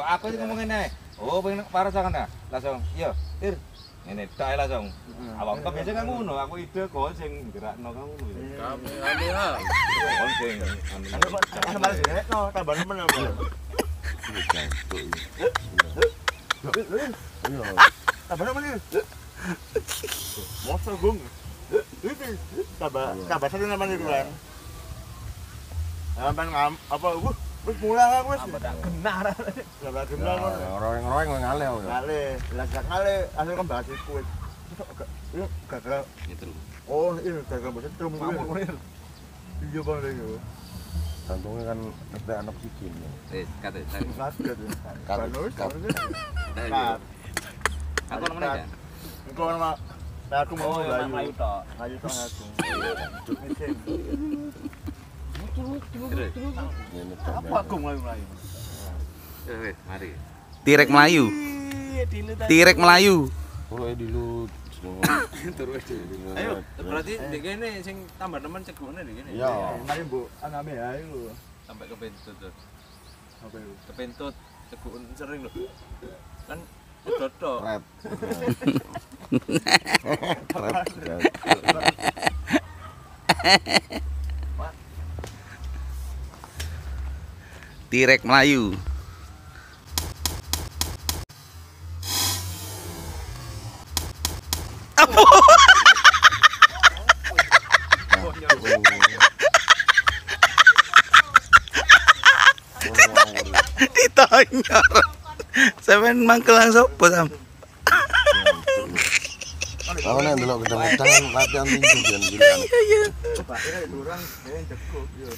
aku sih ngomong ngene. Oh, pengen parah sangan dah. Langsung, iya, Ir. Ngene tok langsung. Awak kok biasa kan ngono, aku ide kok sing gerakno kamu ngono. Kami anu ha. Kon sing Anu malah direkno tambah nemen apa. Tambah nemen iki. Mosok gung. Tambah satu nemen iki kan. Sampeyan apa wis mulang aku wis. Tak genar. Tambah jumlah ngono. Roeng-roeng ngale aku. Ngale, lah gak ngale asal kan bahas iku wis. Gagal. gitu. Oh, ini gagal bosan trum kuwi. Iya bang lho. Jantungnya kan ada anak bikin. Kate. Kaget. Kanus. Aku ngomong aja. Engko nama aku mau Melayu tok. Ayo tok aku. Apa aku melayu? Wes, mari. Tirek Melayu. Tirek Melayu. Mulai dulu. Ayo, berarti di kene sing tambah nemen cegone di kene. Iya. Mari Bu, aname ayo. Sampai ke pentut. Apa itu? Ke pentut cegun sering lho. Kan dodok. Red. Tirek Melayu. Ditanya. Sampeyan mangkelang sapa sam? Tahu nih dulu gedang-gedang latihan tinju kan gitu. Coba ini durang, ini jeguk yo.